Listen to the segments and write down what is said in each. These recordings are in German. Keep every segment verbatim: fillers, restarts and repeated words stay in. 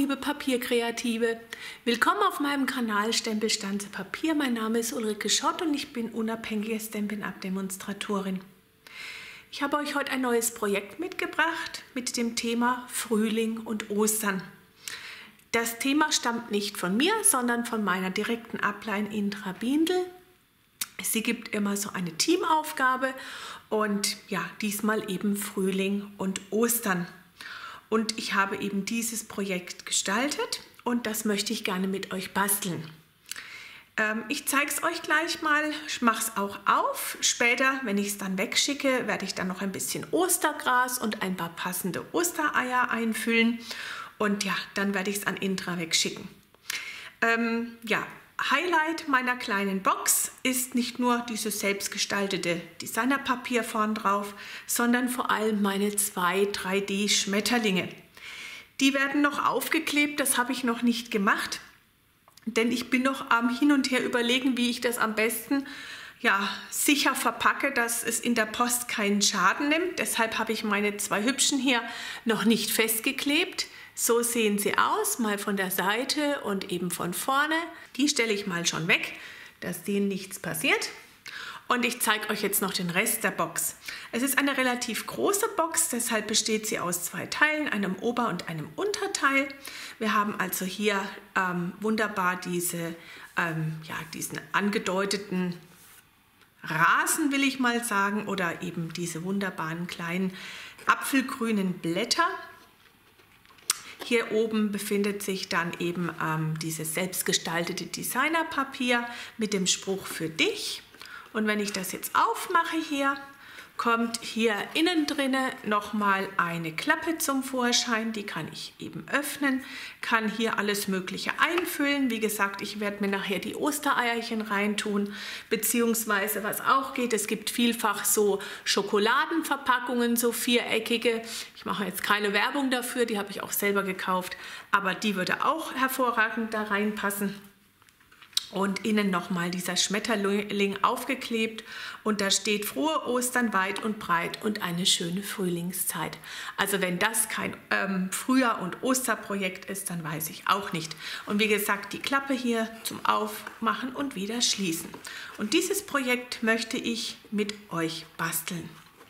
liebe Papierkreative! Willkommen auf meinem Kanal Stempelstanze Papier. Mein Name ist Ulrike Schott und ich bin unabhängige Stampin'-Up-Demonstratorin. Ich habe euch heute ein neues Projekt mitgebracht mit dem Thema Frühling und Ostern. Das Thema stammt nicht von mir, sondern von meiner direkten Upline Indra Biendl. Sie gibt immer so eine Teamaufgabe und ja, diesmal eben Frühling und Ostern. Und ich habe eben dieses Projekt gestaltet und das möchte ich gerne mit euch basteln. Ähm, ich zeige es euch gleich mal, ich mache es auch auf. Später, wenn ich es dann wegschicke, werde ich dann noch ein bisschen Ostergras und ein paar passende Ostereier einfüllen. Und ja, dann werde ich es an Indra wegschicken. Ähm, ja, Highlight meiner kleinen Box ist nicht nur dieses selbstgestaltete Designerpapier vorn drauf, sondern vor allem meine zwei drei D Schmetterlinge. Die werden noch aufgeklebt, das habe ich noch nicht gemacht, denn ich bin noch am Hin und Her überlegen, wie ich das am besten ja, sicher verpacke, dass es in der Post keinen Schaden nimmt. Deshalb habe ich meine zwei hübschen hier noch nicht festgeklebt. So sehen sie aus, mal von der Seite und eben von vorne. Die stelle ich mal schon weg, dass denen nichts passiert. Und ich zeige euch jetzt noch den Rest der Box. Es ist eine relativ große Box, deshalb besteht sie aus zwei Teilen, einem Ober- und einem Unterteil. Wir haben also hier ähm, wunderbar diese, ähm, ja, diesen angedeuteten Rasen, will ich mal sagen, oder eben diese wunderbaren kleinen apfelgrünen Blätter. Hier oben befindet sich dann eben ähm, dieses selbstgestaltete Designerpapier mit dem Spruch für dich. Und wenn ich das jetzt aufmache hier, kommt hier innen drinne nochmal eine Klappe zum Vorschein. Die kann ich eben öffnen, kann hier alles Mögliche einfüllen. Wie gesagt, ich werde mir nachher die Ostereierchen reintun, beziehungsweise was auch geht, es gibt vielfach so Schokoladenverpackungen, so viereckige. Ich mache jetzt keine Werbung dafür, die habe ich auch selber gekauft, aber die würde auch hervorragend da reinpassen. Und innen nochmal dieser Schmetterling aufgeklebt und da steht frohe Ostern weit und breit und eine schöne Frühlingszeit. Also wenn das kein ähm, Frühjahr- und Osterprojekt ist, dann weiß ich auch nicht. Und wie gesagt, die Klappe hier zum Aufmachen und wieder schließen. Und dieses Projekt möchte ich mit euch basteln.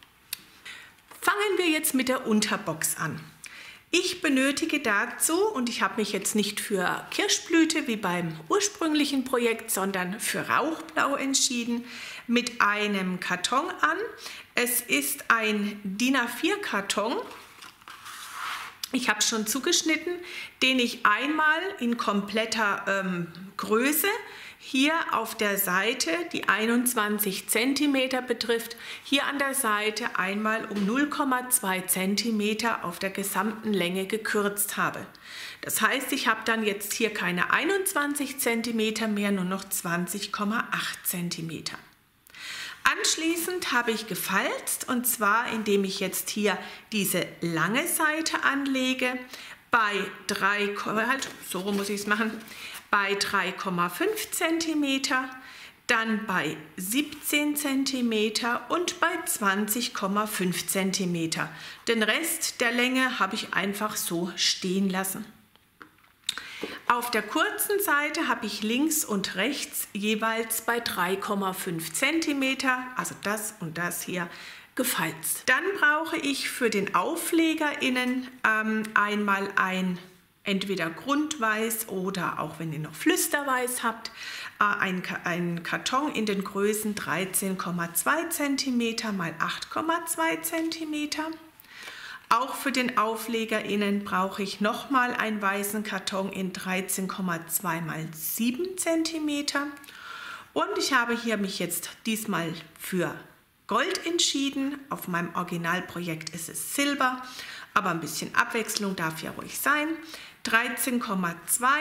Fangen wir jetzt mit der Unterbox an. Ich benötige dazu, und ich habe mich jetzt nicht für Kirschblüte wie beim ursprünglichen Projekt, sondern für Rauchblau entschieden, mit einem Karton an. Es ist ein DIN A vier Karton. Ich habe schon zugeschnitten, den ich einmal in kompletter ähm, Größe hier auf der Seite, die einundzwanzig Zentimeter betrifft, hier an der Seite einmal um null Komma zwei Zentimeter auf der gesamten Länge gekürzt habe. Das heißt, ich habe dann jetzt hier keine einundzwanzig Zentimeter mehr, nur noch zwanzig Komma acht Zentimeter. Anschließend habe ich gefalzt, und zwar indem ich jetzt hier diese lange Seite anlege, bei drei, halt, so rum muss ich es machen, bei drei Komma fünf Zentimeter, dann bei siebzehn Zentimeter und bei zwanzig Komma fünf Zentimeter. Den Rest der Länge habe ich einfach so stehen lassen. Auf der kurzen Seite habe ich links und rechts jeweils bei drei Komma fünf Zentimeter, also das und das hier, gefalzt. Dann brauche ich für den Aufleger innen ähm, einmal ein entweder Grundweiß oder auch wenn ihr noch Flüsterweiß habt, ein, ein Karton in den Größen dreizehn Komma zwei Zentimeter mal acht Komma zwei Zentimeter. Auch für den Aufleger innen brauche ich nochmal einen weißen Karton in dreizehn Komma zwei mal sieben Zentimeter. Und ich habe hier mich jetzt diesmal für Gold entschieden. Auf meinem Originalprojekt ist es Silber, aber ein bisschen Abwechslung darf ja ruhig sein. dreizehn Komma zwei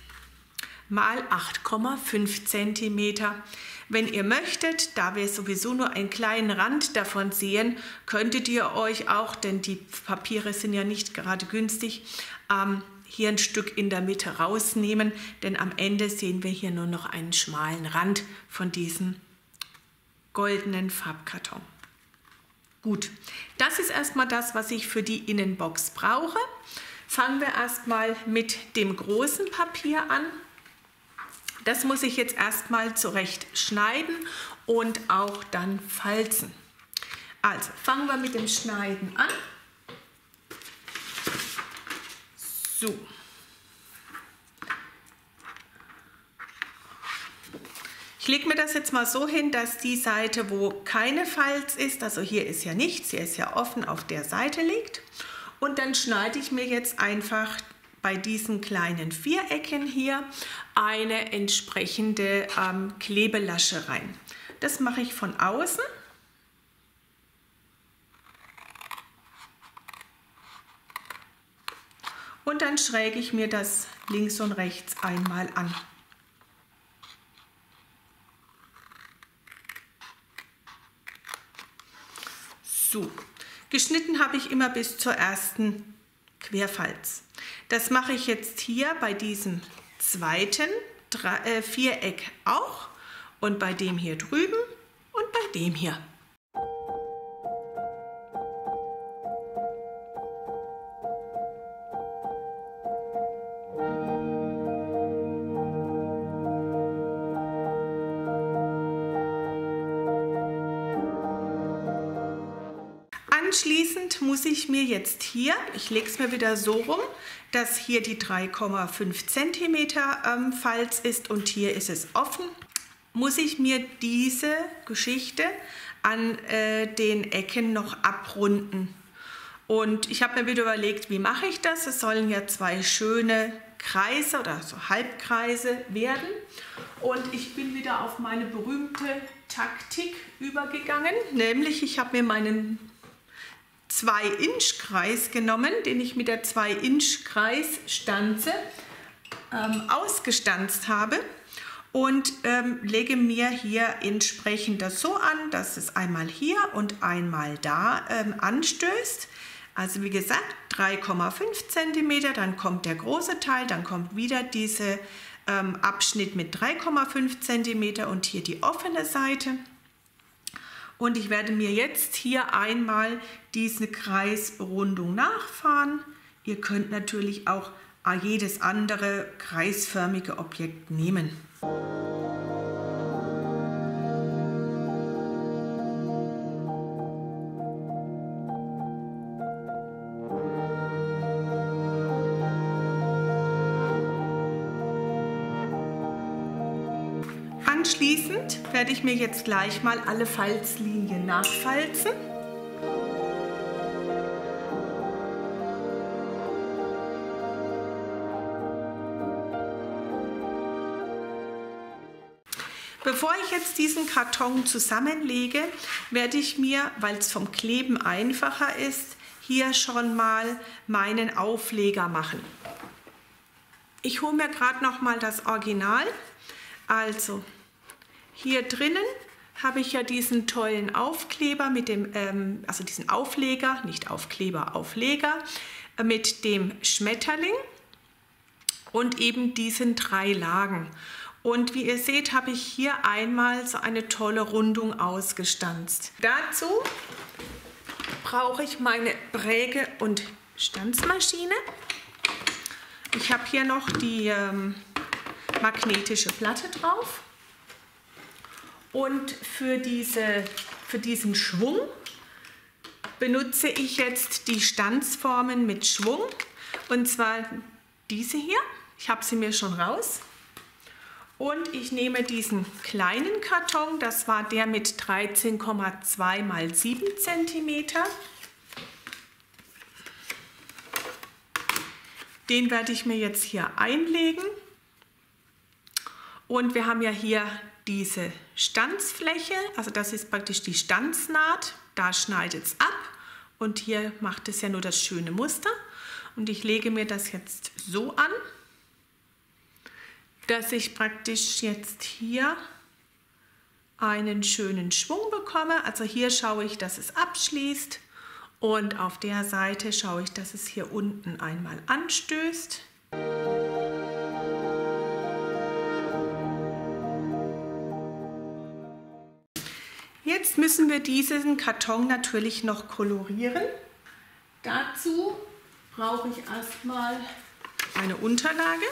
mal acht Komma fünf Zentimeter. Wenn ihr möchtet, da wir sowieso nur einen kleinen Rand davon sehen, könntet ihr euch auch, denn die Papiere sind ja nicht gerade günstig, ähm, hier ein Stück in der Mitte rausnehmen, denn am Ende sehen wir hier nur noch einen schmalen Rand von diesem goldenen Farbkarton. Gut, das ist erstmal das, was ich für die Innenbox brauche. Fangen wir erstmal mit dem großen Papier an. Das muss ich jetzt erstmal zurecht schneiden und auch dann falzen. Also fangen wir mit dem Schneiden an. So. Ich lege mir das jetzt mal so hin, dass die Seite, wo keine Falz ist, also hier ist ja nichts, hier ist ja offen, auf der Seite liegt. Und dann schneide ich mir jetzt einfach bei diesen kleinen Vierecken hier eine entsprechende ähm, Klebelasche rein. Das mache ich von außen. Und dann schräge ich mir das links und rechts einmal an. So, geschnitten habe ich immer bis zur ersten Querfalz. Das mache ich jetzt hier bei diesem zweiten Dre- äh, Viereck auch und bei dem hier drüben und bei dem hier. Anschließend muss ich mir jetzt hier, ich lege es mir wieder so rum, dass hier die drei Komma fünf Zentimeter ähm, Falz ist und hier ist es offen, muss ich mir diese Geschichte an äh, den Ecken noch abrunden. Und ich habe mir wieder überlegt, wie mache ich das? Es sollen ja zwei schöne Kreise oder so Halbkreise werden. Und ich bin wieder auf meine berühmte Taktik übergegangen, nämlich ich habe mir meinen zwei Inch Kreis genommen, den ich mit der zwei Inch Kreisstanze ähm, ausgestanzt habe und ähm, lege mir hier entsprechend das so an, dass es einmal hier und einmal da ähm, anstößt. Also wie gesagt, drei Komma fünf Zentimeter, dann kommt der große Teil, dann kommt wieder dieser ähm, Abschnitt mit drei Komma fünf Zentimeter und hier die offene Seite. Und ich werde mir jetzt hier einmal diese Kreisrundung nachfahren. Ihr könnt natürlich auch jedes andere kreisförmige Objekt nehmen. Anschließend werde ich mir jetzt gleich mal alle Falzlinien nachfalzen. Bevor ich jetzt diesen Karton zusammenlege, werde ich mir, weil es vom Kleben einfacher ist, hier schon mal meinen Aufleger machen. Ich hole mir gerade noch mal das Original. Also hier drinnen habe ich ja diesen tollen Aufkleber mit dem, ähm, also diesen Aufleger, nicht Aufkleber, Aufleger äh, mit dem Schmetterling und eben diesen drei Lagen. Und wie ihr seht, habe ich hier einmal so eine tolle Rundung ausgestanzt. Dazu brauche ich meine Präge- und Stanzmaschine. Ich habe hier noch die ähm, magnetische Platte drauf. Und für, diese, für diesen Schwung benutze ich jetzt die Stanzformen mit Schwung. Und zwar diese hier. Ich habe sie mir schon raus. Und ich nehme diesen kleinen Karton, das war der mit dreizehn Komma zwei mal sieben Zentimeter. Den werde ich mir jetzt hier einlegen. Und wir haben ja hier diese Stanzfläche, also das ist praktisch die Stanznaht, da schneidet es ab und hier macht es ja nur das schöne Muster. Und ich lege mir das jetzt so an, dass ich praktisch jetzt hier einen schönen Schwung bekomme. Also hier schaue ich, dass es abschließt und auf der Seite schaue ich, dass es hier unten einmal anstößt. Jetzt müssen wir diesen Karton natürlich noch kolorieren. Dazu brauche ich erstmal eine Unterlage.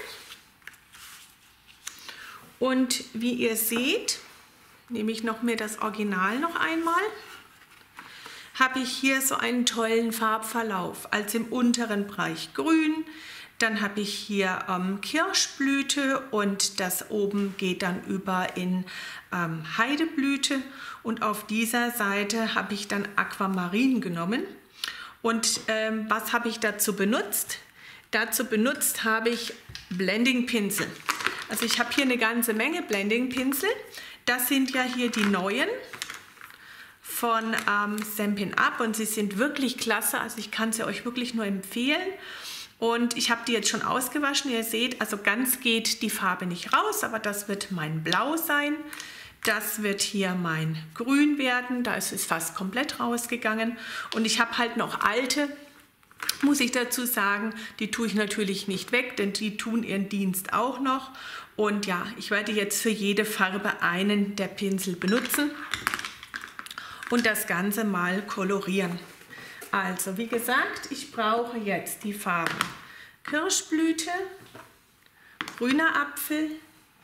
Und wie ihr seht, nehme ich noch mir das Original noch einmal, habe ich hier so einen tollen Farbverlauf. Also im unteren Bereich grün, dann habe ich hier ähm, Kirschblüte und das oben geht dann über in ähm, Heideblüte. Und auf dieser Seite habe ich dann Aquamarin genommen. Und ähm, was habe ich dazu benutzt? Dazu benutzt habe ich Blending-Pinsel. Also ich habe hier eine ganze Menge Blending-Pinsel. Das sind ja hier die neuen von ähm, Stampin' Up und sie sind wirklich klasse. Also ich kann sie euch wirklich nur empfehlen. Und ich habe die jetzt schon ausgewaschen. Ihr seht, also ganz geht die Farbe nicht raus, aber das wird mein Blau sein. Das wird hier mein Grün werden. Da ist es fast komplett rausgegangen. Und ich habe halt noch alte, muss ich dazu sagen. Die tue ich natürlich nicht weg, denn die tun ihren Dienst auch noch. Und ja, ich werde jetzt für jede Farbe einen der Pinsel benutzen und das Ganze mal kolorieren. Also wie gesagt, ich brauche jetzt die Farben Kirschblüte, grüner Apfel,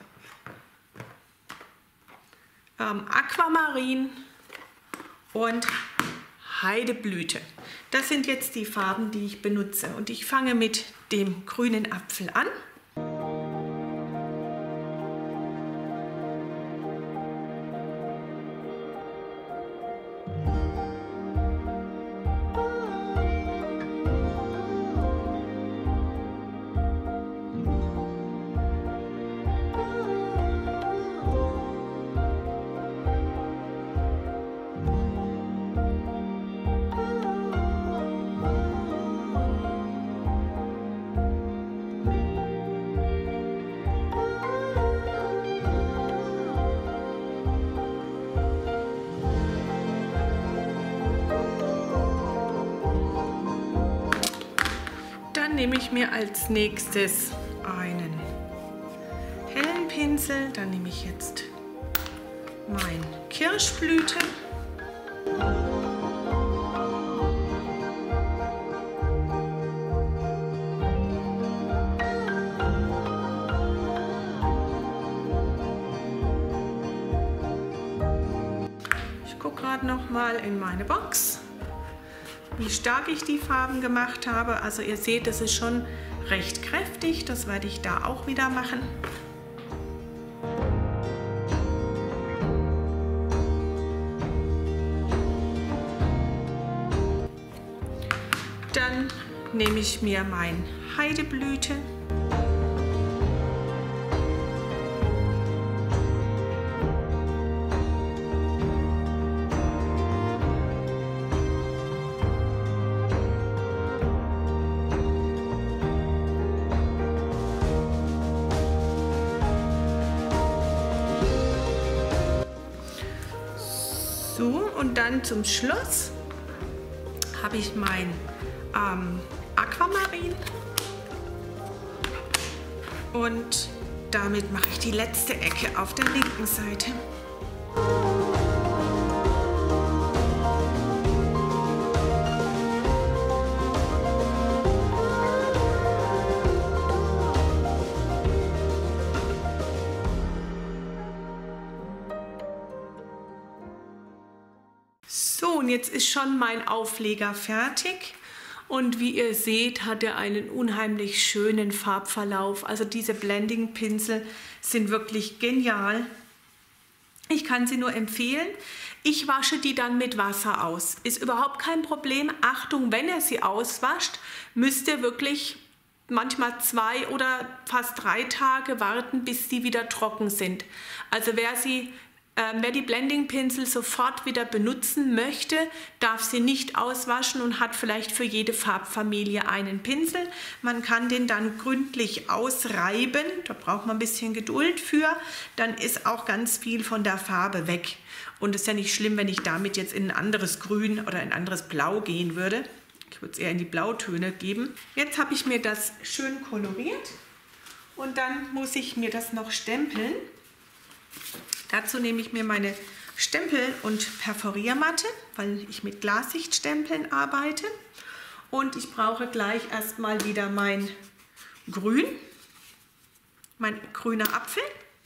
ähm, Aquamarin und Heideblüte. Das sind jetzt die Farben, die ich benutze. Und ich fange mit dem grünen Apfel an. Nehme ich mir als nächstes einen hellen Pinsel, dann nehme ich jetzt mein Kirschblüte. Ich gucke gerade noch mal in meine Box, wie stark ich die Farben gemacht habe. Also ihr seht, es ist schon recht kräftig. Das werde ich da auch wieder machen. Dann nehme ich mir mein Heideblüte. So, und dann zum Schluss habe ich mein ähm, Aquamarin und damit mache ich die letzte Ecke auf der linken Seite. So, und jetzt ist schon mein Aufleger fertig und wie ihr seht, hat er einen unheimlich schönen Farbverlauf. Also diese Blending-Pinsel sind wirklich genial. Ich kann sie nur empfehlen. Ich wasche die dann mit Wasser aus. Ist überhaupt kein Problem. Achtung, wenn ihr sie auswascht, müsst ihr wirklich manchmal zwei oder fast drei Tage warten, bis die wieder trocken sind. Also wer sie Ähm, wer die Blending-Pinsel sofort wieder benutzen möchte, darf sie nicht auswaschen und hat vielleicht für jede Farbfamilie einen Pinsel. Man kann den dann gründlich ausreiben, da braucht man ein bisschen Geduld für, dann ist auch ganz viel von der Farbe weg. Und es ist ja nicht schlimm, wenn ich damit jetzt in ein anderes Grün oder ein anderes Blau gehen würde. Ich würde es eher in die Blautöne geben. Jetzt habe ich mir das schön koloriert und dann muss ich mir das noch stempeln. Dazu nehme ich mir meine Stempel- und Perforiermatte, weil ich mit Glassichtstempeln arbeite. Und ich brauche gleich erstmal wieder mein Grün, mein grüner Apfel.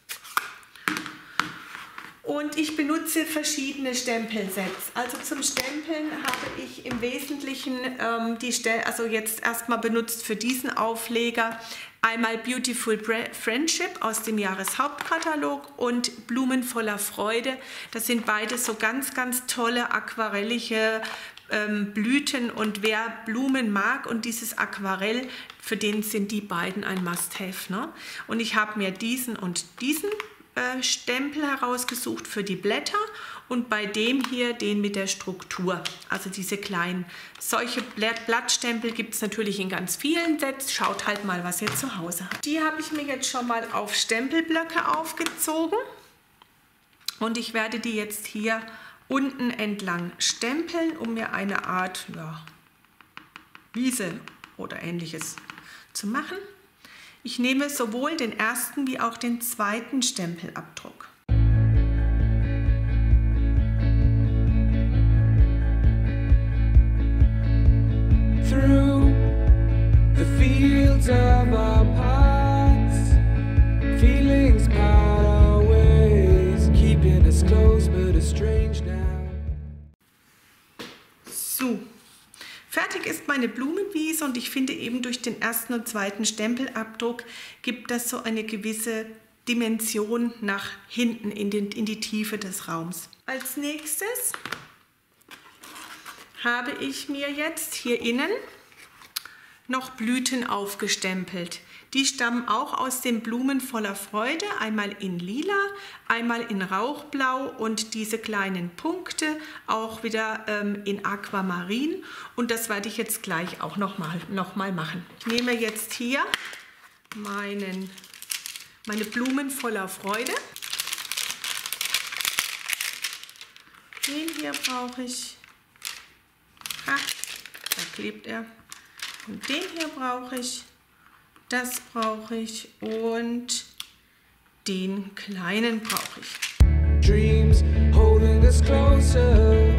Und ich benutze verschiedene Stempelsets. Also zum Stempeln habe ich im Wesentlichen ähm, die Stel also jetzt erstmal benutzt für diesen Aufleger einmal Beautiful Friendship aus dem Jahreshauptkatalog und Blumen voller Freude. Das sind beide so ganz, ganz tolle aquarellige ähm, Blüten, und wer Blumen mag und dieses Aquarell, für den sind die beiden ein Must-Have, ne? Und ich habe mir diesen und diesen äh, Stempel herausgesucht für die Blätter und bei dem hier den mit der Struktur, also diese kleinen. Solche Blattstempel gibt es natürlich in ganz vielen Sets. Schaut halt mal, was ihr zu Hause habt. Die habe ich mir jetzt schon mal auf Stempelblöcke aufgezogen und ich werde die jetzt hier unten entlang stempeln, um mir eine Art, ja, Wiese oder ähnliches zu machen. Ich nehme sowohl den ersten wie auch den zweiten Stempelabdruck. Through the fields of our paths, feelings part our ways, keeping us close but estranged now. So, fertig ist meine Blumenwiese und ich finde eben durch den ersten und zweiten Stempelabdruck gibt das so eine gewisse Dimension nach hinten in, den, in die Tiefe des Raums. Als nächstes habe ich mir jetzt hier innen noch Blüten aufgestempelt. Die stammen auch aus den Blumen voller Freude, einmal in lila, einmal in rauchblau und diese kleinen Punkte auch wieder ähm, in Aquamarin, und das werde ich jetzt gleich auch noch mal, noch mal machen. Ich nehme jetzt hier meinen, meine Blumen voller Freude. Den hier brauche ich. Ah, da klebt er. Und den hier brauche ich, das brauche ich und den kleinen brauche ich. Dreams holding us closer,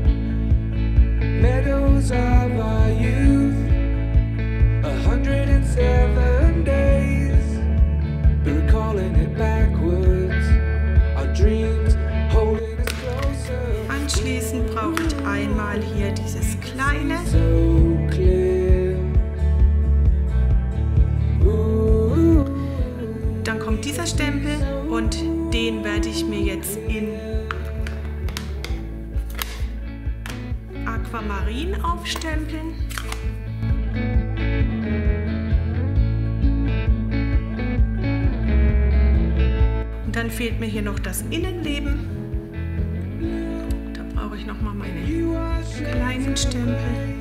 meadows of our youth, a hundred and seven days, we're calling it backwards, our dreams holding us closer. Anschließend brauche ich einmal hier dieses kleine. So clear. Dann kommt dieser Stempel und den werde ich mir jetzt in Aquamarin aufstempeln. Und dann fehlt mir hier noch das Innenleben. Da brauche ich noch mal meine kleinen Stempel.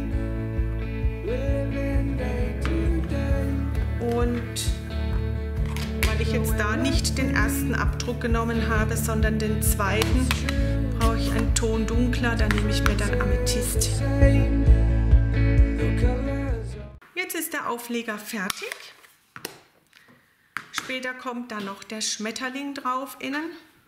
Und weil ich jetzt da nicht den ersten Abdruck genommen habe, sondern den zweiten, brauche ich einen Ton dunkler, da nehme ich mir dann Amethyst. Jetzt ist der Aufleger fertig. Später kommt dann noch der Schmetterling drauf innen.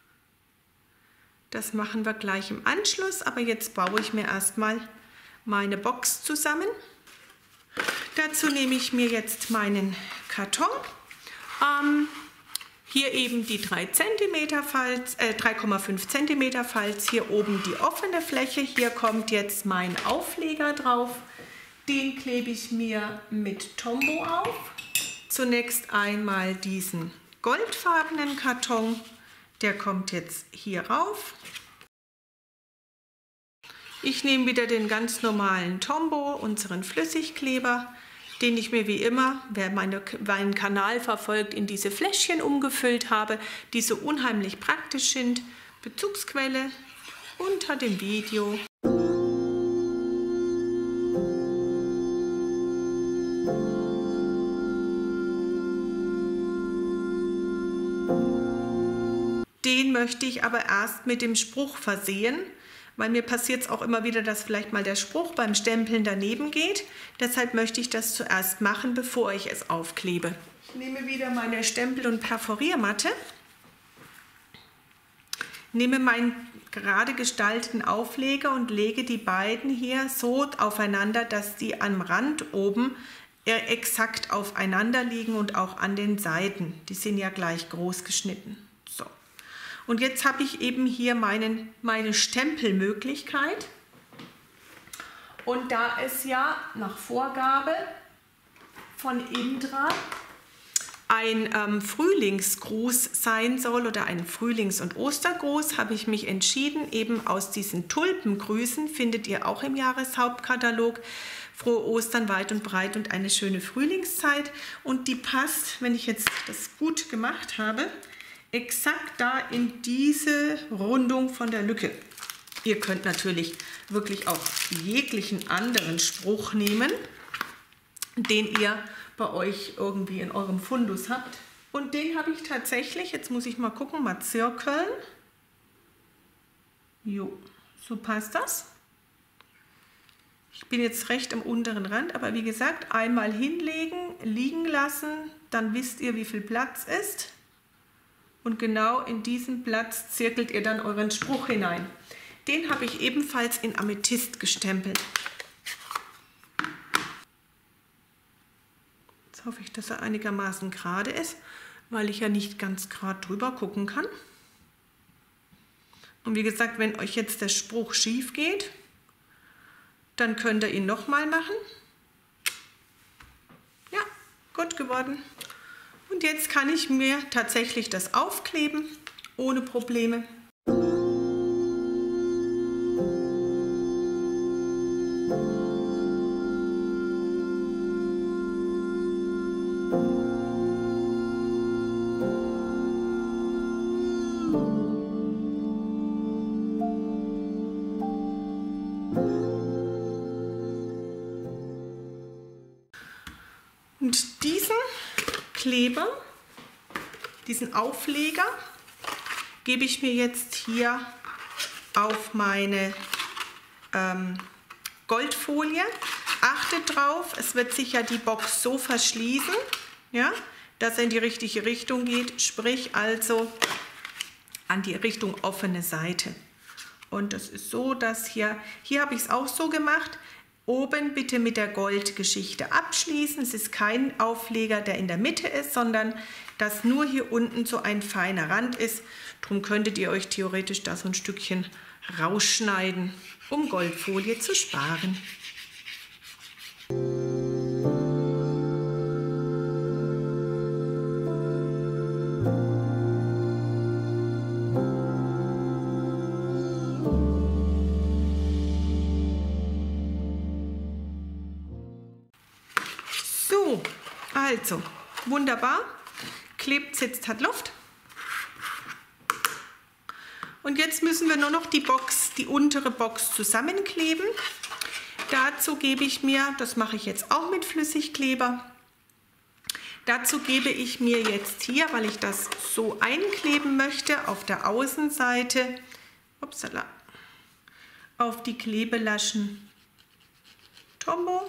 Das machen wir gleich im Anschluss, aber jetzt baue ich mir erstmal meine Box zusammen. Dazu nehme ich mir jetzt meinen Karton. Ähm, hier eben die drei Zentimeter Falz, äh, drei Komma fünf Zentimeter Falz, hier oben die offene Fläche. Hier kommt jetzt mein Aufleger drauf. Den klebe ich mir mit Tombow auf. Zunächst einmal diesen goldfarbenen Karton. Der kommt jetzt hier rauf. Ich nehme wieder den ganz normalen Tombow, unseren Flüssigkleber, den ich mir wie immer, wer meine, meinen Kanal verfolgt, in diese Fläschchen umgefüllt habe, die so unheimlich praktisch sind. Bezugsquelle unter dem Video. Den möchte ich aber erst mit dem Spruch versehen, weil mir passiert es auch immer wieder, dass vielleicht mal der Spruch beim Stempeln daneben geht. Deshalb möchte ich das zuerst machen, bevor ich es aufklebe. Ich nehme wieder meine Stempel- und Perforiermatte, nehme mein gerade gestalteten Aufleger und lege die beiden hier so aufeinander, dass die am Rand oben exakt aufeinander liegen und auch an den Seiten. Die sind ja gleich groß geschnitten. So. Und jetzt habe ich eben hier meinen, meine Stempelmöglichkeit. Und da es ja nach Vorgabe von Indra ein ähm, Frühlingsgruß sein soll oder ein Frühlings- und Ostergruß, habe ich mich entschieden, eben aus diesen Tulpengrüßen, findet ihr auch im Jahreshauptkatalog, frohe Ostern weit und breit und eine schöne Frühlingszeit. Und die passt, wenn ich jetzt das gut gemacht habe, exakt da in diese Rundung von der Lücke. Ihr könnt natürlich wirklich auch jeglichen anderen Spruch nehmen, den ihr bei euch irgendwie in eurem Fundus habt. Und den habe ich tatsächlich, jetzt muss ich mal gucken, mal zirkeln. Jo, so passt das. Ich bin jetzt recht am unteren Rand, aber wie gesagt, einmal hinlegen, liegen lassen, dann wisst ihr, wie viel Platz ist. Und genau in diesen Platz zirkelt ihr dann euren Spruch hinein. Den habe ich ebenfalls in Amethyst gestempelt. Jetzt hoffe ich, dass er einigermaßen gerade ist, weil ich ja nicht ganz gerade drüber gucken kann. Und wie gesagt, wenn euch jetzt der Spruch schief geht, dann könnt ihr ihn nochmal machen. Ja, gut geworden. Und jetzt kann ich mir tatsächlich das aufkleben, ohne Probleme. Und diesen Kleber, diesen Aufleger, gebe ich mir jetzt hier auf meine ähm, Goldfolie. Achtet drauf, es wird sich ja die Box so verschließen, ja, dass er in die richtige Richtung geht, sprich also an die Richtung offene Seite. Und das ist so, dass hier, hier habe ich es auch so gemacht. Oben bitte mit der Goldgeschichte abschließen. Es ist kein Aufleger, der in der Mitte ist, sondern dass nur hier unten so ein feiner Rand ist. Darum könntet ihr euch theoretisch da so ein Stückchen rausschneiden, um Goldfolie zu sparen. So, also wunderbar. Klebt, sitzt, hat Luft. Und jetzt müssen wir nur noch die Box, die untere Box zusammenkleben. Dazu gebe ich mir, das mache ich jetzt auch mit Flüssigkleber, dazu gebe ich mir jetzt hier, weil ich das so einkleben möchte, auf der Außenseite, upsala, auf die Klebelaschen Tombow.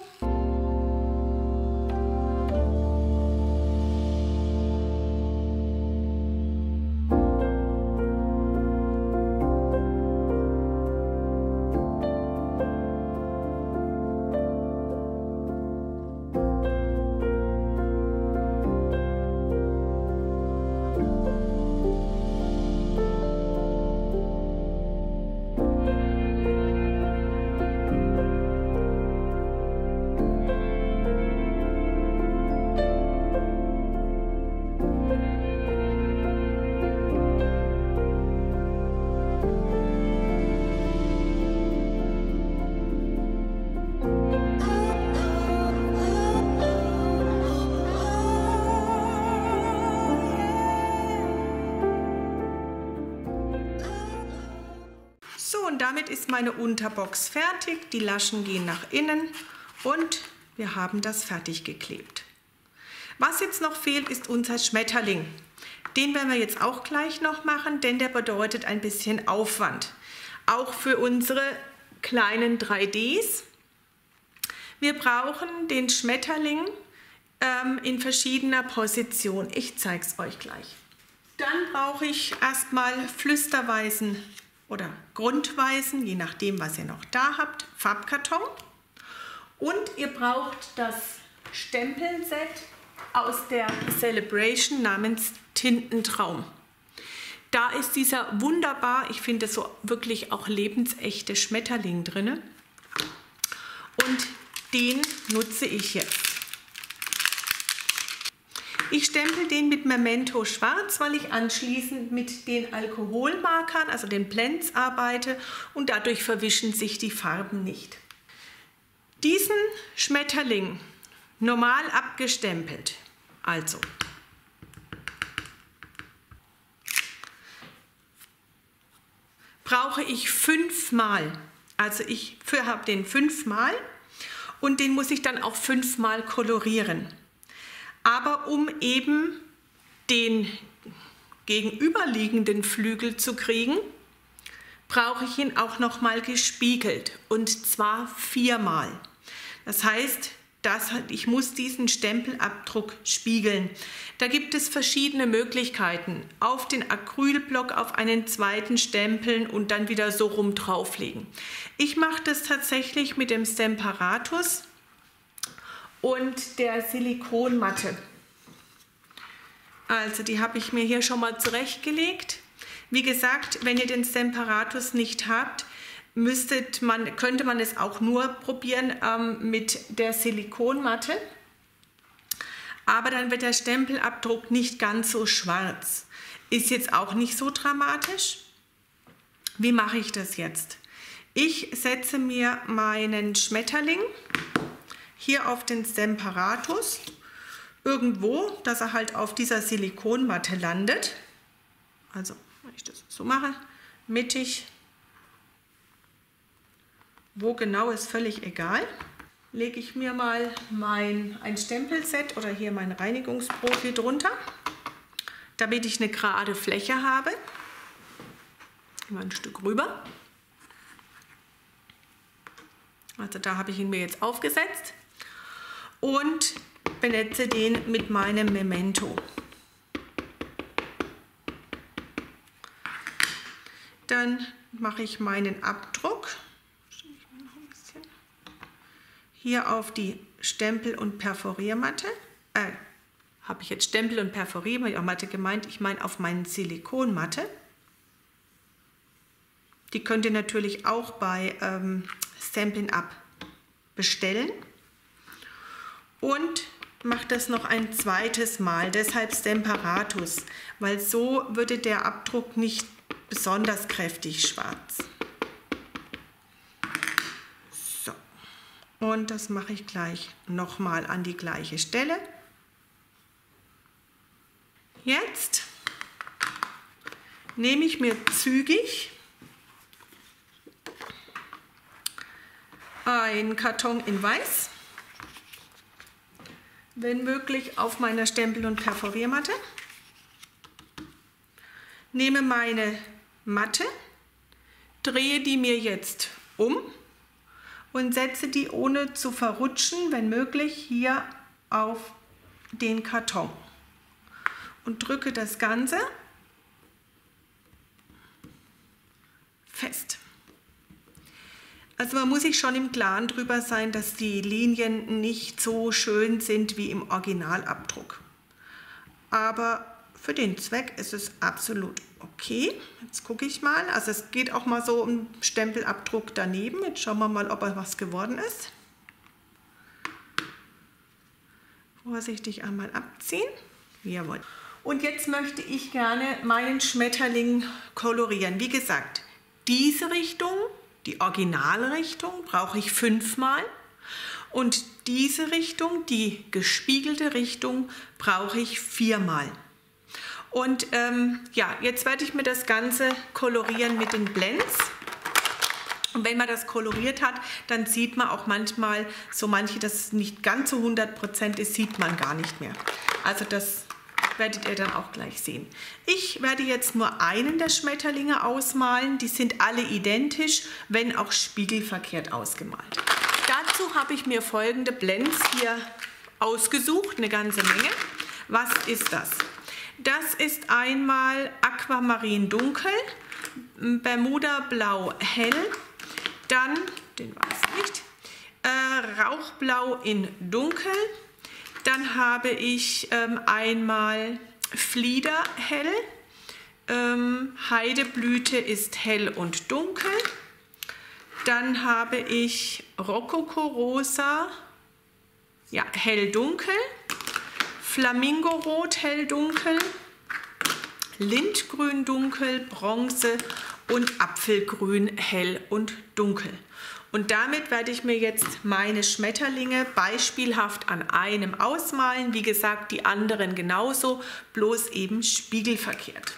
Und damit ist meine Unterbox fertig. Die Laschen gehen nach innen und wir haben das fertig geklebt. Was jetzt noch fehlt, ist unser Schmetterling. Den werden wir jetzt auch gleich noch machen, denn der bedeutet ein bisschen Aufwand. Auch für unsere kleinen drei Ds. Wir brauchen den Schmetterling ähm, in verschiedener Position. Ich zeige es euch gleich. Dann brauche ich erstmal flüsterweißen oder grundweißen, je nachdem, was ihr noch da habt, Farbkarton. Und ihr braucht das Stempelset aus der Celebration namens Tintentraum. Da ist dieser wunderbar, ich finde so wirklich auch lebensechte Schmetterling drin. Und den nutze ich jetzt. Ich stempel den mit Memento Schwarz, weil ich anschließend mit den Alkoholmarkern, also den Blends, arbeite und dadurch verwischen sich die Farben nicht. Diesen Schmetterling normal abgestempelt, also brauche ich fünfmal. Also ich habe den fünfmal und den muss ich dann auch fünfmal kolorieren. Aber um eben den gegenüberliegenden Flügel zu kriegen, brauche ich ihn auch noch mal gespiegelt, und zwar viermal. Das heißt, das, ich muss diesen Stempelabdruck spiegeln. Da gibt es verschiedene Möglichkeiten. Auf den Acrylblock auf einen zweiten stempeln und dann wieder so rum drauflegen. Ich mache das tatsächlich mit dem Stamparatus und der Silikonmatte. Also die habe ich mir hier schon mal zurechtgelegt. Wie gesagt, wenn ihr den Stamparatus nicht habt, müsstet man, könnte man es auch nur probieren ähm, mit der Silikonmatte. Aber dann wird der Stempelabdruck nicht ganz so schwarz. Ist jetzt auch nicht so dramatisch. Wie mache ich das jetzt? Ich setze mir meinen Schmetterling hier auf den Stamparatus, irgendwo, dass er halt auf dieser Silikonmatte landet. Also, wenn ich das so mache, mittig, wo genau ist völlig egal. Lege ich mir mal mein, ein Stempelset oder hier mein Reinigungsprofi drunter, damit ich eine gerade Fläche habe. Mal ein Stück rüber. Also da habe ich ihn mir jetzt aufgesetzt und benetze den mit meinem Memento. Dann mache ich meinen Abdruck hier auf die Stempel- und Perforiermatte. Äh, habe ich jetzt Stempel- und Perforiermatte gemeint? Ich meine auf meine Silikonmatte. Die könnt ihr natürlich auch bei ähm, Stampin' Up bestellen. Und mache das noch ein zweites Mal, deshalb Stamparatus, weil so würde der Abdruck nicht besonders kräftig schwarz. So, und das mache ich gleich nochmal an die gleiche Stelle. Jetzt nehme ich mir zügig einen Karton in Weiß, wenn möglich auf meiner Stempel- und Perforiermatte. Nehme meine Matte, drehe die mir jetzt um und setze die ohne zu verrutschen, wenn möglich, hier auf den Karton und drücke das Ganze fest. Also man muss sich schon im Klaren darüber sein, dass die Linien nicht so schön sind wie im Originalabdruck. Aber für den Zweck ist es absolut okay. Jetzt gucke ich mal. Also es geht auch mal so um Stempelabdruck daneben. Jetzt schauen wir mal, ob er was geworden ist. Vorsichtig einmal abziehen. Jawohl. Und jetzt möchte ich gerne meinen Schmetterling kolorieren. Wie gesagt, diese Richtung, die Originalrichtung, brauche ich fünfmal. Und diese Richtung, die gespiegelte Richtung, brauche ich viermal. Und ähm, ja, jetzt werde ich mir das Ganze kolorieren mit den Blends. Und wenn man das koloriert hat, dann sieht man auch manchmal, so manche, das nicht ganz so hundert Prozent ist, sieht man gar nicht mehr. Also das werdet ihr dann auch gleich sehen. Ich werde jetzt nur einen der Schmetterlinge ausmalen. Die sind alle identisch, wenn auch spiegelverkehrt ausgemalt. Dazu habe ich mir folgende Blends hier ausgesucht, eine ganze Menge. Was ist das? Das ist einmal Aquamarin Dunkel Bermuda Blau hell, dann, den weiß ich nicht, äh, Rauchblau in dunkel, dann habe ich ähm, einmal Flieder hell, ähm, Heideblüte ist hell und dunkel, dann habe ich Rokoko Rosa, ja, hell-dunkel, Flamingo-Rot hell-dunkel, Lindgrün dunkel, Bronze und Apfelgrün hell und dunkel. Und damit werde ich mir jetzt meine Schmetterlinge beispielhaft an einem ausmalen. Wie gesagt, die anderen genauso, bloß eben spiegelverkehrt.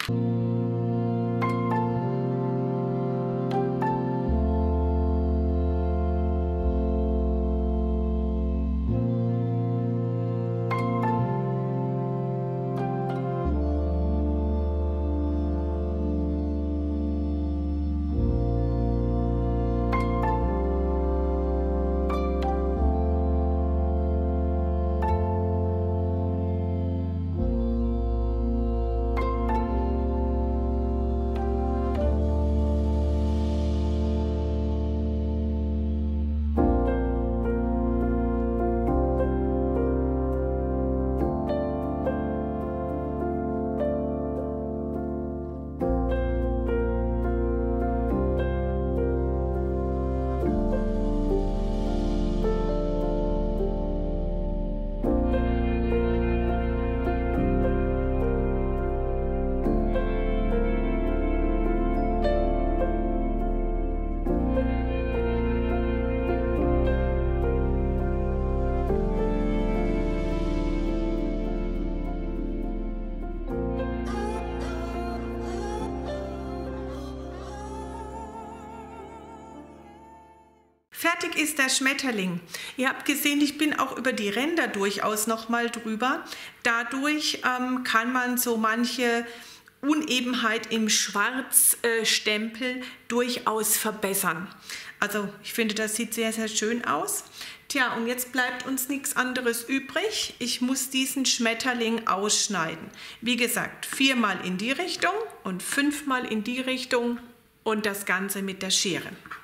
Fertig ist der Schmetterling. Ihr habt gesehen, ich bin auch über die Ränder durchaus noch mal drüber. Dadurch ähm, kann man so manche Unebenheit im Schwarzstempel äh, durchaus verbessern. Also ich finde, das sieht sehr, sehr schön aus. Tja, und jetzt bleibt uns nichts anderes übrig. Ich muss diesen Schmetterling ausschneiden. Wie gesagt, viermal in die Richtung und fünfmal in die Richtung und das Ganze mit der Schere.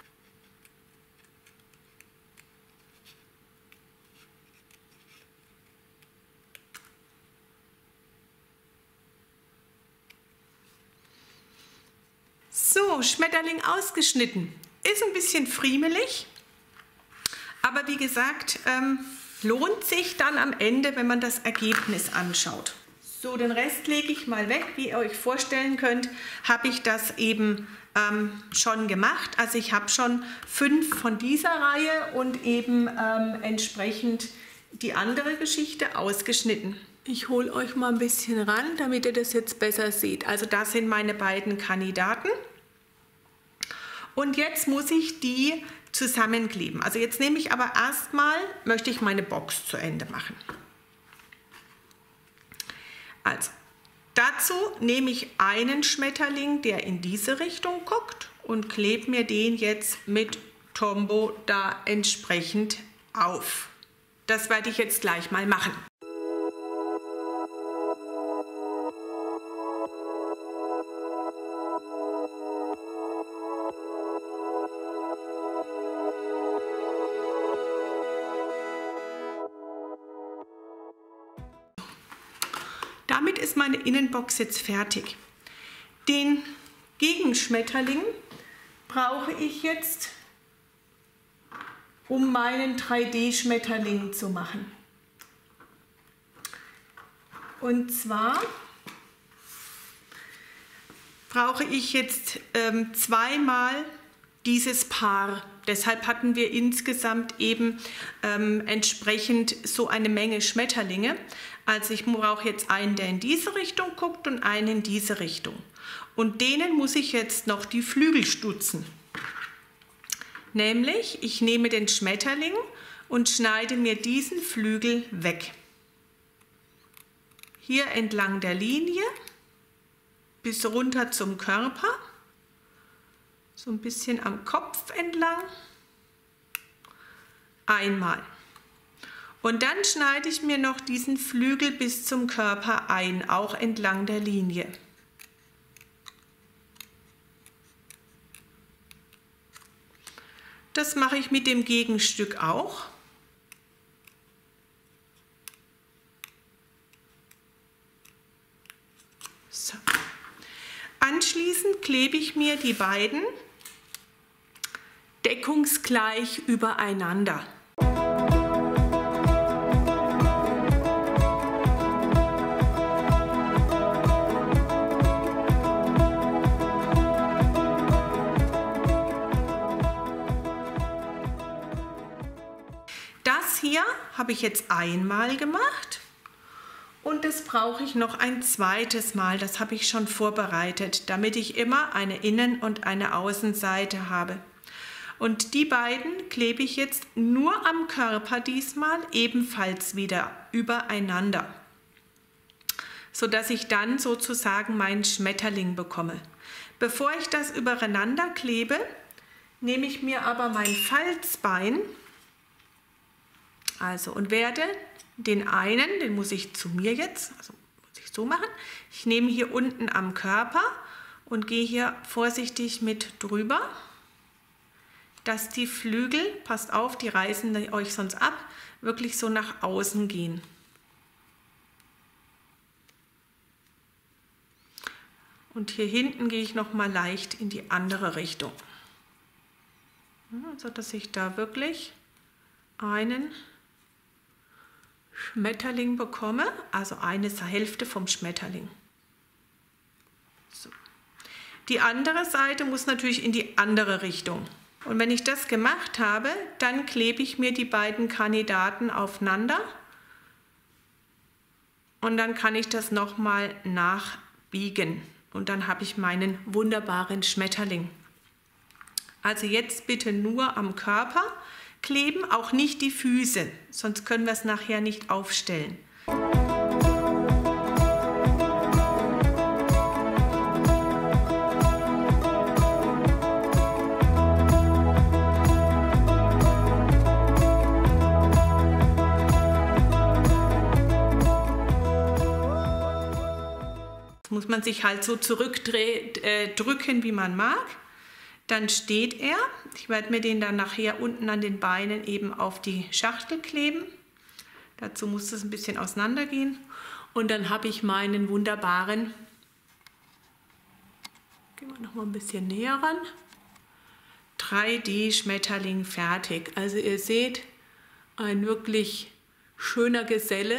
So, Schmetterling ausgeschnitten. Ist ein bisschen friemelig, aber wie gesagt, ähm, lohnt sich dann am Ende, wenn man das Ergebnis anschaut. So, den Rest lege ich mal weg. Wie ihr euch vorstellen könnt, habe ich das eben ähm, schon gemacht. Also ich habe schon fünf von dieser Reihe und eben ähm, entsprechend die andere Geschichte ausgeschnitten. Ich hole euch mal ein bisschen ran, damit ihr das jetzt besser seht. Also das sind meine beiden Kandidaten. Und jetzt muss ich die zusammenkleben. Also jetzt nehme ich aber erstmal, möchte ich meine Box zu Ende machen. Also dazu nehme ich einen Schmetterling, der in diese Richtung guckt und klebe mir den jetzt mit Tombow da entsprechend auf. Das werde ich jetzt gleich mal machen. Damit ist meine Innenbox jetzt fertig. Den Gegenschmetterling brauche ich jetzt, um meinen drei D Schmetterling zu machen. Und zwar brauche ich jetzt ähm, zweimal dieses Paar. Deshalb hatten wir insgesamt eben ähm, entsprechend so eine Menge Schmetterlinge. Also ich brauche jetzt einen, der in diese Richtung guckt und einen in diese Richtung. Und denen muss ich jetzt noch die Flügel stutzen. Nämlich, ich nehme den Schmetterling und schneide mir diesen Flügel weg. Hier entlang der Linie bis runter zum Körper. So ein bisschen am Kopf entlang. Einmal. Und dann schneide ich mir noch diesen Flügel bis zum Körper ein, auch entlang der Linie. Das mache ich mit dem Gegenstück auch. So. Anschließend klebe ich mir die beiden deckungsgleich übereinander. Das hier habe ich jetzt einmal gemacht und das brauche ich noch ein zweites Mal. Das habe ich schon vorbereitet, damit ich immer eine Innen- und eine Außenseite habe. Und die beiden klebe ich jetzt nur am Körper diesmal ebenfalls wieder übereinander, sodass ich dann sozusagen meinen Schmetterling bekomme. Bevor ich das übereinander klebe, nehme ich mir aber mein Falzbein, also und werde den einen, den muss ich zu mir jetzt, also muss ich so machen, ich nehme hier unten am Körper und gehe hier vorsichtig mit drüber, dass die Flügel, passt auf, die reißen euch sonst ab, wirklich so nach außen gehen. Und hier hinten gehe ich noch mal leicht in die andere Richtung, so dass ich da wirklich einen Schmetterling bekomme, also eine Hälfte vom Schmetterling. So. Die andere Seite muss natürlich in die andere Richtung. Und wenn ich das gemacht habe, dann klebe ich mir die beiden Kandidaten aufeinander und dann kann ich das nochmal nachbiegen und dann habe ich meinen wunderbaren Schmetterling. Also jetzt bitte nur am Körper kleben, auch nicht die Füße, sonst können wir es nachher nicht aufstellen. Das muss man sich halt so zurückdrücken, wie man mag. Dann steht er. Ich werde mir den dann nachher unten an den Beinen eben auf die Schachtel kleben. Dazu muss das ein bisschen auseinander gehen. Und dann habe ich meinen wunderbaren, gehen wir noch mal ein bisschen näher ran, drei D Schmetterling fertig. Also ihr seht, ein wirklich schöner Geselle.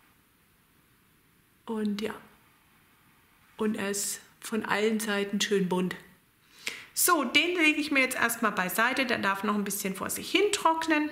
Und ja, und er ist von allen Seiten schön bunt. So, den lege ich mir jetzt erstmal beiseite, der darf noch ein bisschen vor sich hin trocknen.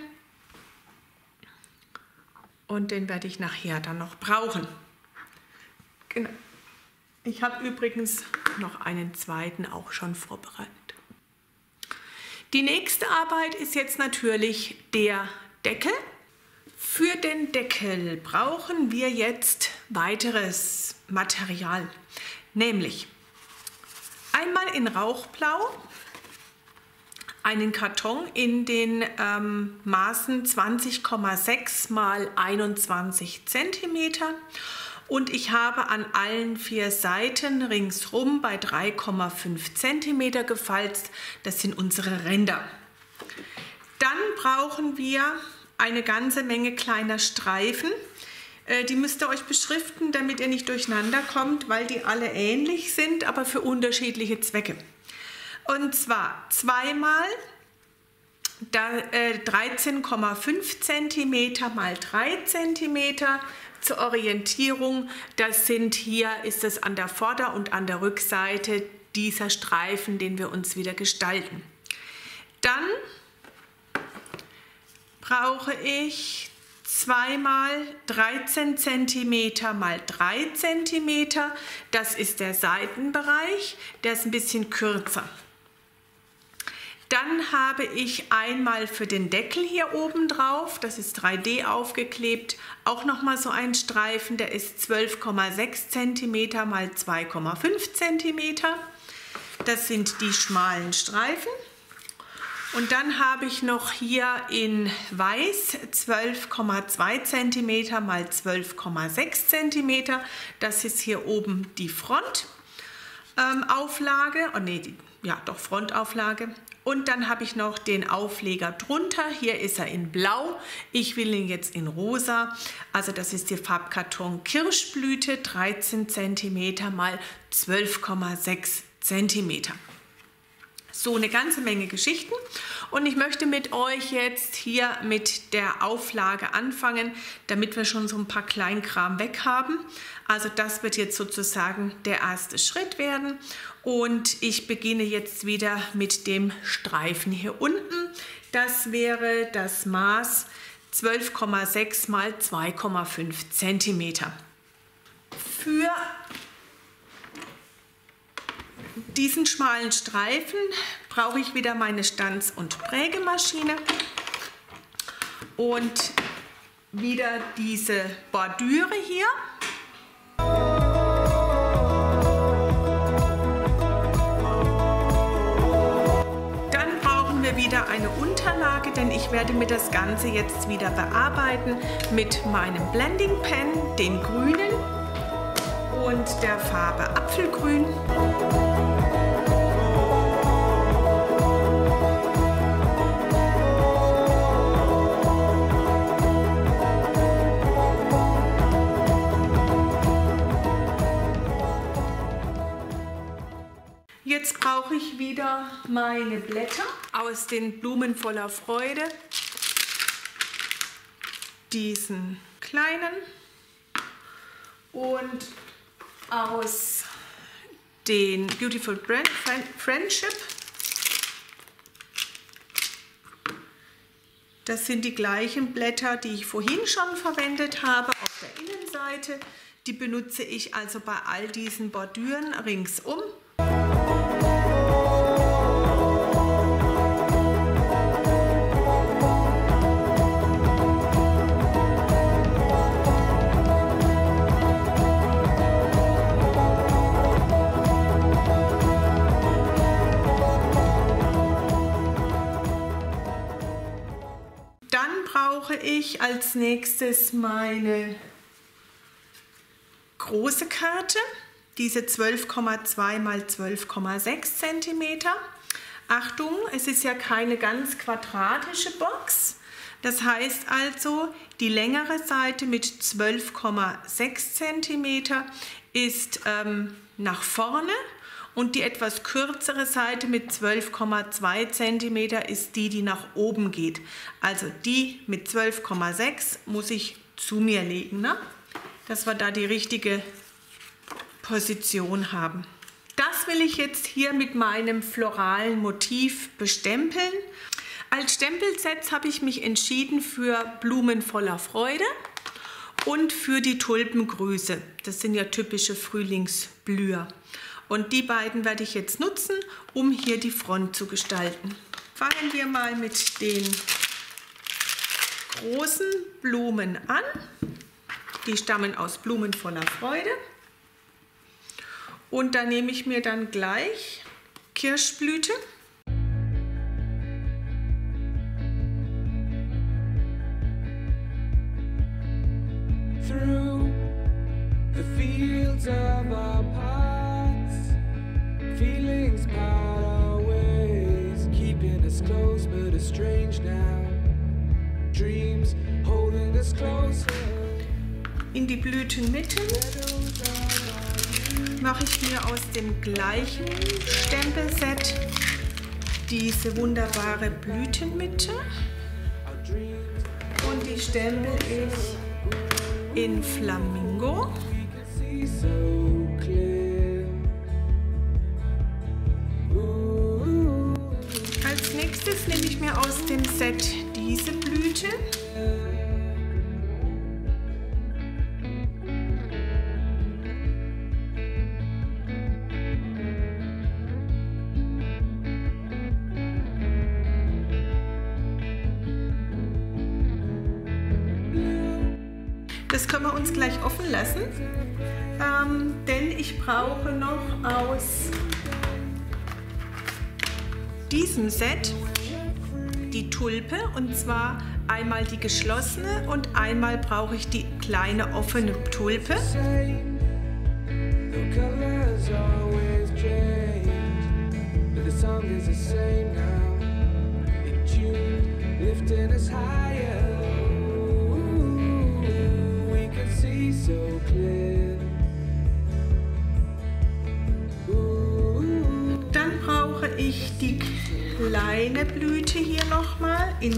Und den werde ich nachher dann noch brauchen. Genau. Ich habe übrigens noch einen zweiten auch schon vorbereitet. Die nächste Arbeit ist jetzt natürlich der Deckel. Für den Deckel brauchen wir jetzt weiteres Material, nämlich einmal in Rauchblau einen Karton in den ähm, Maßen zwanzig Komma sechs mal einundzwanzig Zentimeter und ich habe an allen vier Seiten ringsrum bei drei Komma fünf Zentimeter gefalzt. Das sind unsere Ränder. Dann brauchen wir eine ganze Menge kleiner Streifen. Die müsst ihr euch beschriften, damit ihr nicht durcheinander kommt, weil die alle ähnlich sind, aber für unterschiedliche Zwecke. Und zwar zweimal dreizehn Komma fünf Zentimeter mal drei Zentimeter zur Orientierung. Das sind hier, ist es an der Vorder- und an der Rückseite dieser Streifen, den wir uns wieder gestalten. Dann brauche ich zweimal dreizehn Zentimeter mal drei Zentimeter. Das ist der Seitenbereich, der ist ein bisschen kürzer. Dann habe ich einmal für den Deckel hier oben drauf, das ist drei D aufgeklebt, auch nochmal so einen Streifen, der ist zwölf Komma sechs Zentimeter mal zwei Komma fünf Zentimeter. Das sind die schmalen Streifen. Und dann habe ich noch hier in Weiß zwölf Komma zwei Zentimeter mal zwölf Komma sechs Zentimeter. Das ist hier oben die Frontauflage. Ähm, oh nee, die, ja, doch Frontauflage. Und dann habe ich noch den Aufleger drunter. Hier ist er in Blau. Ich will ihn jetzt in Rosa. Also das ist der Farbkarton Kirschblüte, dreizehn Zentimeter mal zwölf Komma sechs Zentimeter. So eine ganze Menge Geschichten. Und ich möchte mit euch jetzt hier mit der Auflage anfangen, damit wir schon so ein paar Kleinkram weg haben. Also das wird jetzt sozusagen der erste Schritt werden. Und ich beginne jetzt wieder mit dem Streifen hier unten. Das wäre das Maß zwölf Komma sechs mal zwei Komma fünf Zentimeter. Für diesen schmalen Streifen brauche ich wieder meine Stanz- und Prägemaschine und wieder diese Bordüre hier. Dann brauchen wir wieder eine Unterlage, denn ich werde mir das Ganze jetzt wieder bearbeiten mit meinem Blending Pen, dem grünen und der Farbe Apfelgrün. Jetzt brauche ich wieder meine Blätter aus den Blumen voller Freude, diesen kleinen und aus den Beautiful Friendship. Das sind die gleichen Blätter, die ich vorhin schon verwendet habe auf der Innenseite. Die benutze ich also bei all diesen Bordüren ringsum. Ich als nächstes meine große Karte, diese zwölf Komma zwei mal zwölf Komma sechs Zentimeter. Achtung, es ist ja keine ganz quadratische Box. Das heißt also, die längere Seite mit zwölf Komma sechs Zentimeter ist ähm, nach vorne. Und die etwas kürzere Seite mit zwölf Komma zwei Zentimeter ist die, die nach oben geht. Also die mit zwölf Komma sechs muss ich zu mir legen, ne? Dass wir da die richtige Position haben. Das will ich jetzt hier mit meinem floralen Motiv bestempeln. Als Stempelsets habe ich mich entschieden für Blumen voller Freude und für die Tulpengrüße. Das sind ja typische Frühlingsblüher. Und die beiden werde ich jetzt nutzen, um hier die Front zu gestalten. Fangen wir mal mit den großen Blumen an. Die stammen aus Blumen voller Freude. Und da nehme ich mir dann gleich Kirschblüte. Through the fields of our paths, feelings part our ways, keeping us close but estranged now. Dreams holding us closer. In die Blütenmitten mache ich mir aus dem gleichen Stempelset diese wunderbare Blütenmitte und die stempel ich in Flamingo. Als nächstes nehme ich mir aus dem Set diese Blüte. Das können wir uns gleich offen lassen, ähm, denn ich brauche noch aus diesem Set die Tulpe, und zwar einmal die geschlossene und einmal brauche ich die kleine offene Tulpe. song is the same now. In June, lifting us higher. Ooh, we can see so clear. Ooh. Dann brauche ich die kleine Blüte hier nochmal in,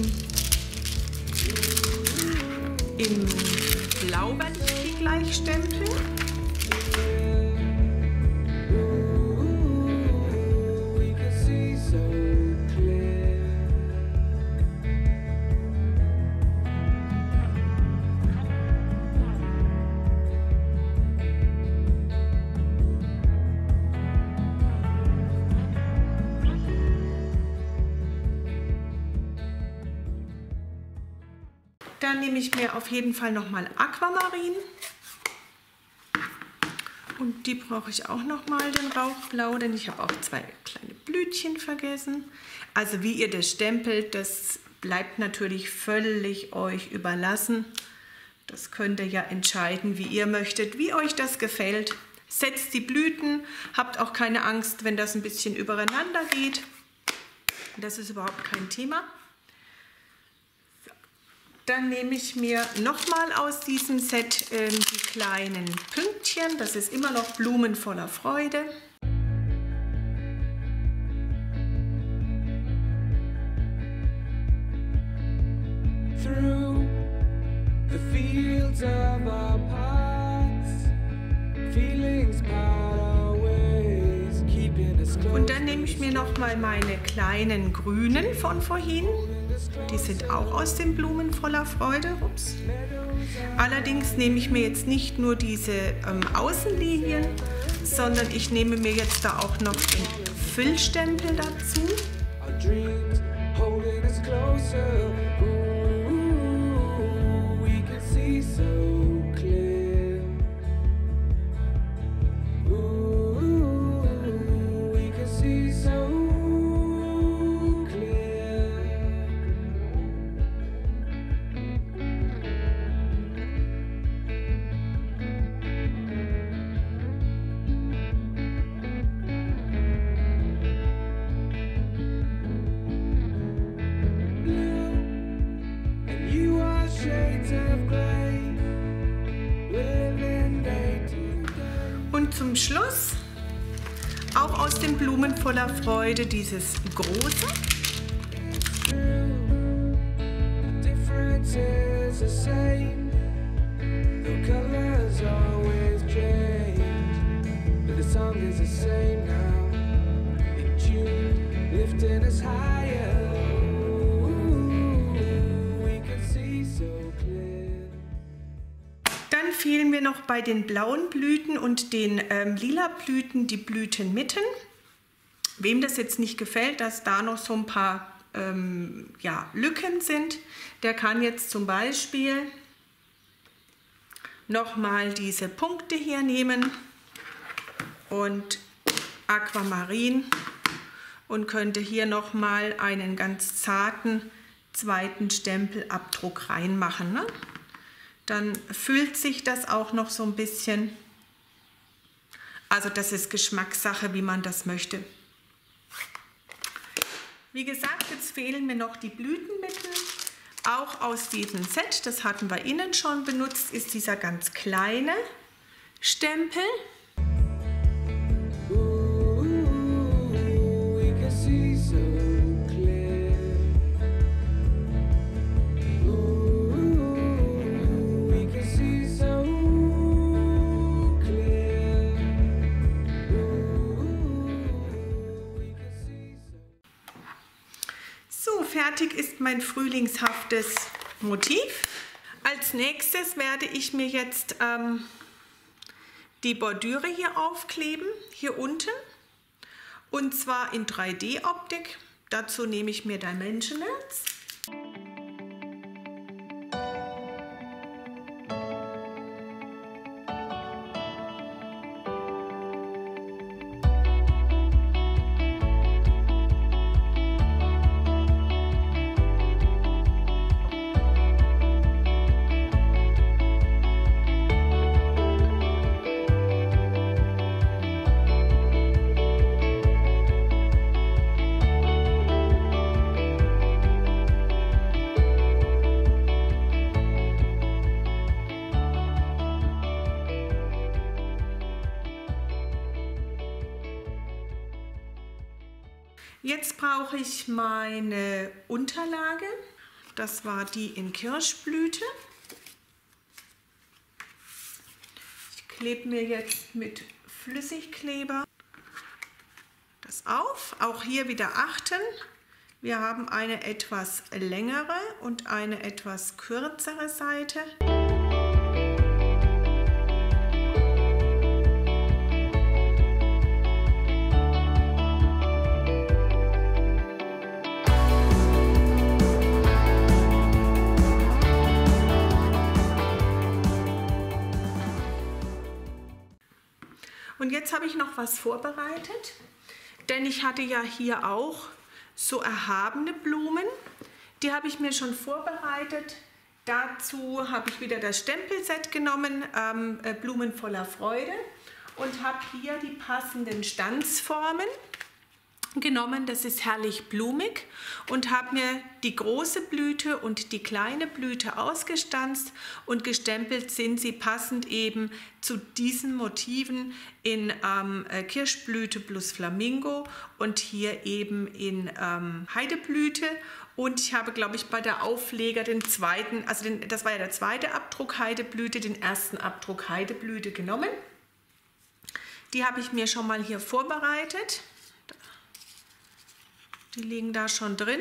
in Blau, wenn ich die gleich stempel. Dann nehme ich mir auf jeden Fall nochmal Aquamarin und die brauche ich auch nochmal, den Rauchblau, denn ich habe auch zwei kleine Blütchen vergessen. Also wie ihr das stempelt, das bleibt natürlich völlig euch überlassen. Das könnt ihr ja entscheiden, wie ihr möchtet, wie euch das gefällt. Setzt die Blüten, habt auch keine Angst, wenn das ein bisschen übereinander geht. Das ist überhaupt kein Thema. Dann nehme ich mir nochmal aus diesem Set äh, die kleinen Pünktchen. Das ist immer noch Blumen voller Freude. Through the fields of our paths, feelings part our ways, keeping us close. Und dann nehme ich mir nochmal meine kleinen Grünen von vorhin. Die sind auch aus den Blumen voller Freude. Ups. Allerdings nehme ich mir jetzt nicht nur diese ähm, Außenlinien, sondern ich nehme mir jetzt da auch noch den Füllstempel dazu. Our dreams holding us closer. Ooh, we can see so clear. Ooh, we can see so clear. Und zum Schluss auch aus den Blumen voller Freude dieses große. Dann fehlen mir noch bei den blauen Blüten und den ähm, lila Blüten die Blütenmitten. Wem das jetzt nicht gefällt, dass da noch so ein paar ähm, ja, Lücken sind, der kann jetzt zum Beispiel nochmal diese Punkte hier nehmen und Aquamarin und könnte hier nochmal einen ganz zarten zweiten Stempelabdruck reinmachen, ne? Dann füllt sich das auch noch so ein bisschen. Also das ist Geschmackssache, wie man das möchte. Wie gesagt, jetzt fehlen mir noch die Blütenmitten. Auch aus diesem Set, das hatten wir innen schon benutzt, ist dieser ganz kleine Stempel. Fertig ist mein frühlingshaftes Motiv. Als nächstes werde ich mir jetzt ähm, die Bordüre hier aufkleben, hier unten. Und zwar in drei D Optik. Dazu nehme ich mir Dimensionals. Jetzt brauche ich meine Unterlage. Das war die in Kirschblüte. Ich klebe mir jetzt mit Flüssigkleber das auf. Auch hier wieder achten. Wir haben eine etwas längere und eine etwas kürzere Seite. Und jetzt habe ich noch was vorbereitet, denn ich hatte ja hier auch so erhabene Blumen. Die habe ich mir schon vorbereitet. Dazu habe ich wieder das Stempelset genommen, ähm, äh, Blumen voller Freude, und habe hier die passenden Stanzformen genommen. Das ist herrlich blumig, und habe mir die große Blüte und die kleine Blüte ausgestanzt, und gestempelt sind sie passend eben zu diesen Motiven in ähm, Kirschblüte plus Flamingo und hier eben in ähm, Heideblüte. Und ich habe, glaube ich, bei der Aufleger den zweiten, also den, das war ja der zweite Abdruck Heideblüte, den ersten Abdruck Heideblüte genommen. Die habe ich mir schon mal hier vorbereitet. Die liegen da schon drin.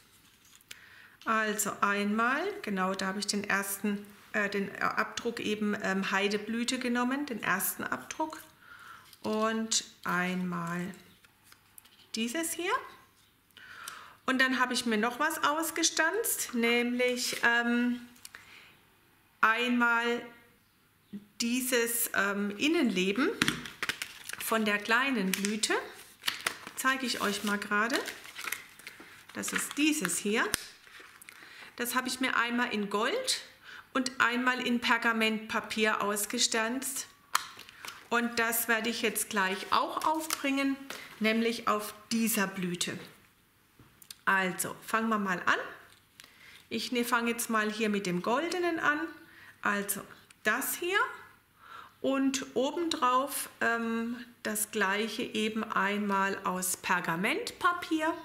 Also einmal, genau, da habe ich den ersten, äh, den Abdruck eben ähm, Heideblüte genommen, den ersten Abdruck. Und einmal dieses hier. Und dann habe ich mir noch was ausgestanzt, nämlich ähm, einmal dieses ähm, Innenleben von der kleinen Blüte. Zeige ich euch mal gerade. Das ist dieses hier. Das habe ich mir einmal in Gold und einmal in Pergamentpapier ausgestanzt. Und das werde ich jetzt gleich auch aufbringen, nämlich auf dieser Blüte. Also, fangen wir mal an. Ich fange jetzt mal hier mit dem Goldenen an. Also, das hier. Und obendrauf ähm, das gleiche eben einmal aus Pergamentpapier.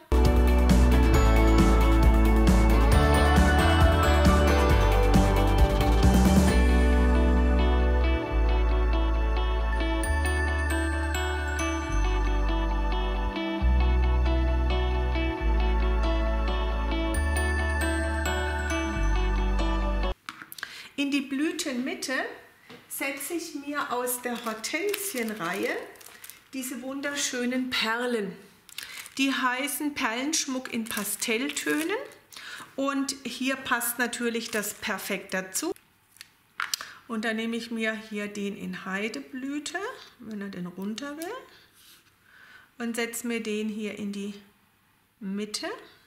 In die Blütenmitte setze ich mir aus der Hortensienreihe diese wunderschönen Perlen. Die heißen Perlenschmuck in Pastelltönen, und hier passt natürlich das perfekt dazu. Und dann nehme ich mir hier den in Heideblüte, wenn er denn runter will, und setze mir den hier in die Mitte.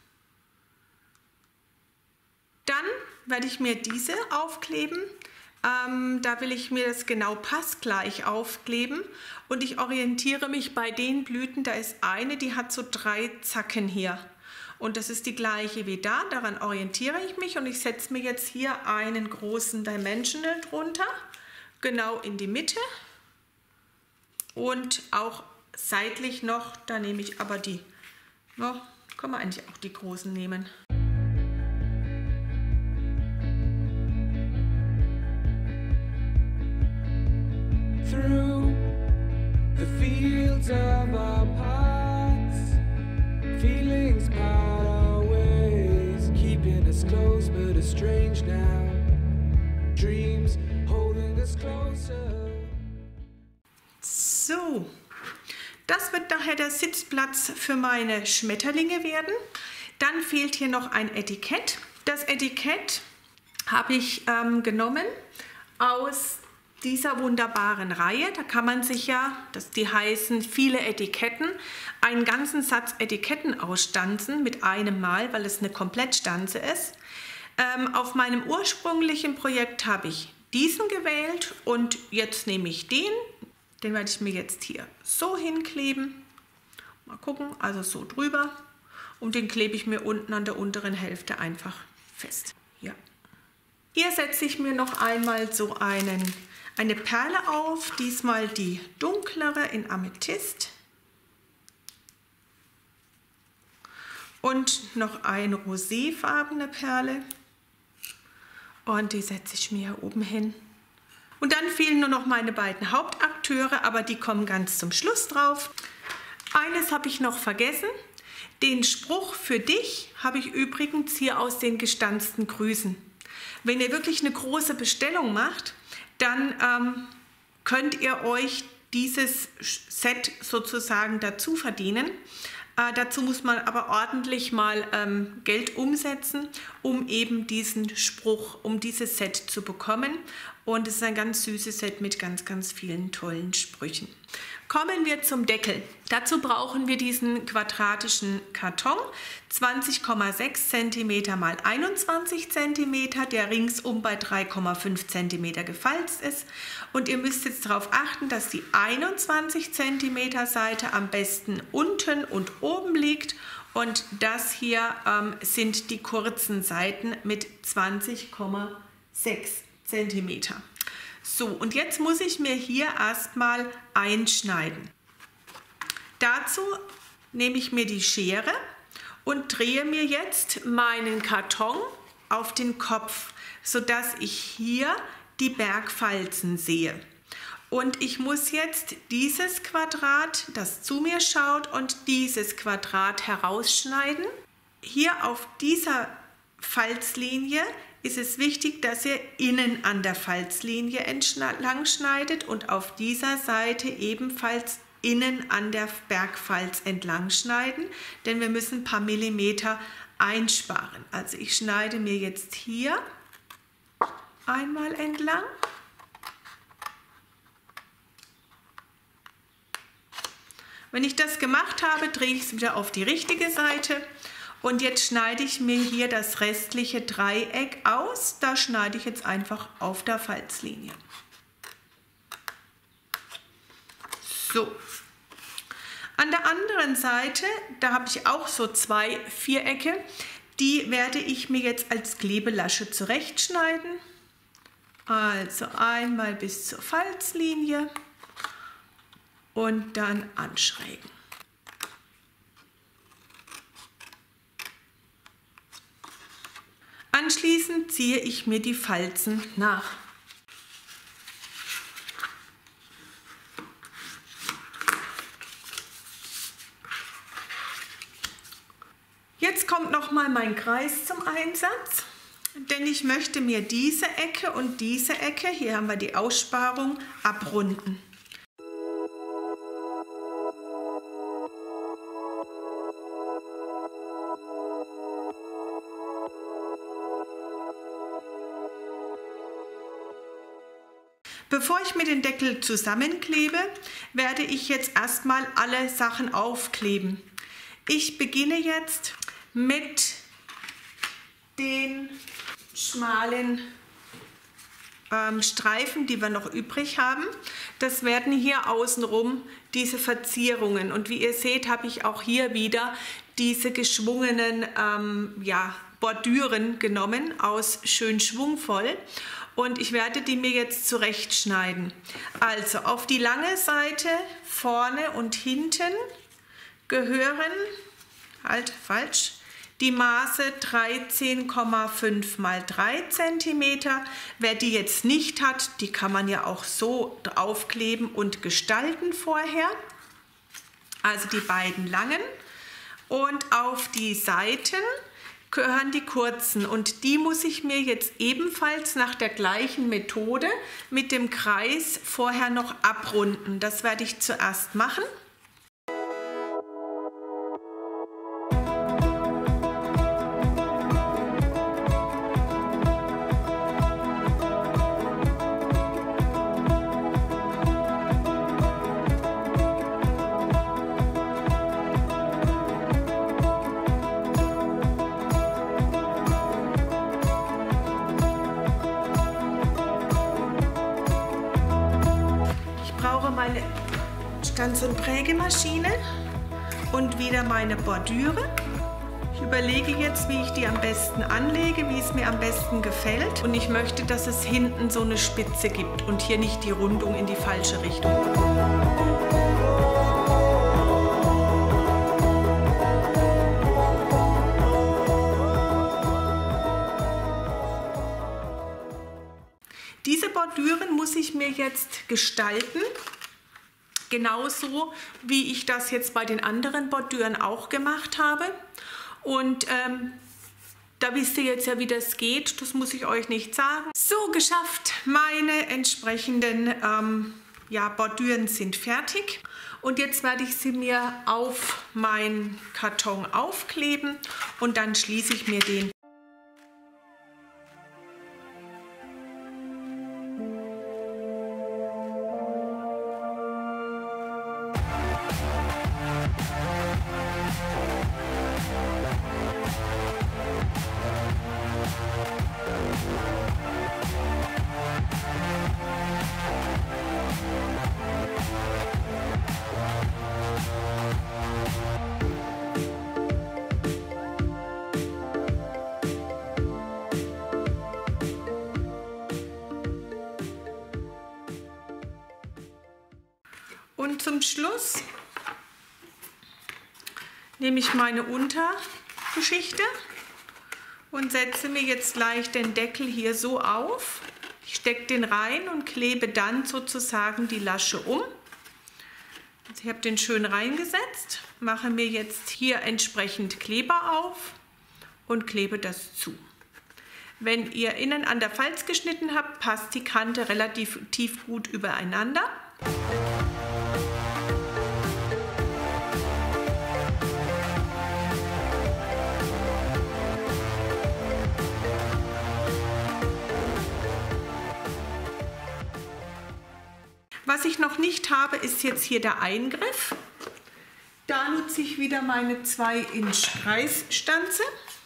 Dann werde ich mir diese aufkleben. Ähm, da will ich mir das genau passgleich aufkleben, und ich orientiere mich bei den Blüten. Da ist eine, die hat so drei Zacken hier, und das ist die gleiche wie da. Daran orientiere ich mich, und ich setze mir jetzt hier einen großen Dimensional drunter, genau in die Mitte, und auch seitlich noch. Da nehme ich aber die, no, kann man eigentlich auch die großen nehmen. Through the fields of our paths, feelings part our ways, keeping us close but estranged now, dreams holding us closer. So, das wird nachher der Sitzplatz für meine Schmetterlinge werden. Dann fehlt hier noch ein Etikett. Das Etikett habe ich ähm, genommen aus dieser wunderbaren Reihe. Da kann man sich ja, das, die heißen viele Etiketten, einen ganzen Satz Etiketten ausstanzen mit einem Mal, weil es eine Komplettstanze ist. Ähm, auf meinem ursprünglichen Projekt habe ich diesen gewählt, und jetzt nehme ich den. Den werde ich mir jetzt hier so hinkleben. Mal gucken, also so drüber. Und den klebe ich mir unten an der unteren Hälfte einfach fest. Ja. Hier setze ich mir noch einmal so einen Eine Perle auf, diesmal die dunklere in Amethyst. und noch eine roséfarbene Perle. Und die setze ich mir hier oben hin. Und dann fehlen nur noch meine beiden Hauptakteure, aber die kommen ganz zum Schluss drauf. Eines habe ich noch vergessen. Den Spruch für dich habe ich übrigens hier aus den gestanzten Grüßen. Wenn ihr wirklich eine große Bestellung macht, dann ähm, könnt ihr euch dieses Set sozusagen dazu verdienen. Äh, dazu muss man aber ordentlich mal ähm, Geld umsetzen, um eben diesen Spruch, um dieses Set zu bekommen. Und es ist ein ganz süßes Set mit ganz, ganz vielen tollen Sprüchen. Kommen wir zum Deckel. Dazu brauchen wir diesen quadratischen Karton, zwanzig Komma sechs Zentimeter mal einundzwanzig Zentimeter, der ringsum bei drei Komma fünf Zentimeter gefalzt ist. Und ihr müsst jetzt darauf achten, dass die einundzwanzig Zentimeter Seite am besten unten und oben liegt. Und das hier ähm, sind die kurzen Seiten mit zwanzig Komma sechs Zentimeter. So, und jetzt muss ich mir hier erstmal einschneiden. Dazu nehme ich mir die Schere und drehe mir jetzt meinen Karton auf den Kopf, sodass ich hier die Bergfalzen sehe. Und ich muss jetzt dieses Quadrat, das zu mir schaut, und dieses Quadrat herausschneiden. Hier auf dieser Falzlinie ist es wichtig, dass ihr innen an der Falzlinie entlang schneidet und auf dieser Seite ebenfalls innen an der Bergfalz entlang schneiden, denn wir müssen ein paar Millimeter einsparen. Also ich schneide mir jetzt hier einmal entlang. Wenn ich das gemacht habe, drehe ich es wieder auf die richtige Seite. Und jetzt schneide ich mir hier das restliche Dreieck aus. Da schneide ich jetzt einfach auf der Falzlinie. So. An der anderen Seite, da habe ich auch so zwei Vierecke. Die werde ich mir jetzt als Klebelasche zurechtschneiden. Also einmal bis zur Falzlinie und dann anschrägen. Anschließend ziehe ich mir die Falzen nach. Jetzt kommt noch mal mein Kreis zum Einsatz, denn ich möchte mir diese Ecke und diese Ecke, hier haben wir die Aussparung, abrunden. Bevor ich mir den Deckel zusammenklebe, werde ich jetzt erstmal alle Sachen aufkleben. Ich beginne jetzt mit den schmalen ähm, Streifen, die wir noch übrig haben. Das werden hier außenrum diese Verzierungen. Und wie ihr seht, habe ich auch hier wieder diese geschwungenen ähm, ja, Bordüren genommen aus schön schwungvoll. Und ich werde die mir jetzt zurechtschneiden. Also auf die lange Seite vorne und hinten gehören, halt falsch, die Maße dreizehn Komma fünf mal drei Zentimeter. Wer die jetzt nicht hat, die kann man ja auch so draufkleben und gestalten vorher. Also die beiden langen. Und auf die Seiten gehören die kurzen und die muss ich mir jetzt ebenfalls nach der gleichen Methode mit dem Kreis vorher noch abrunden. Das werde ich zuerst machen. Meine Stanz- und Prägemaschine und wieder meine Bordüre. Ich überlege jetzt, wie ich die am besten anlege, wie es mir am besten gefällt. Und ich möchte, dass es hinten so eine Spitze gibt und hier nicht die Rundung in die falsche Richtung. Bordüren muss ich mir jetzt gestalten. Genauso wie ich das jetzt bei den anderen Bordüren auch gemacht habe. Und ähm, da wisst ihr jetzt ja, wie das geht. Das muss ich euch nicht sagen. So, geschafft. Meine entsprechenden ähm, ja, Bordüren sind fertig. Und jetzt werde ich sie mir auf meinen Karton aufkleben und dann schließe ich mir den. Und zum Schluss nehme ich meine Untergeschichte und setze mir jetzt gleich den Deckel hier so auf. Ich stecke den rein und klebe dann sozusagen die Lasche um. Also ich habe den schön reingesetzt, mache mir jetzt hier entsprechend Kleber auf und klebe das zu. Wenn ihr innen an der Falz geschnitten habt, passt die Kante relativ tief gut übereinander. Was ich noch nicht habe, ist jetzt hier der Eingriff. Da nutze ich wieder meine zwei Inch Reißstanze.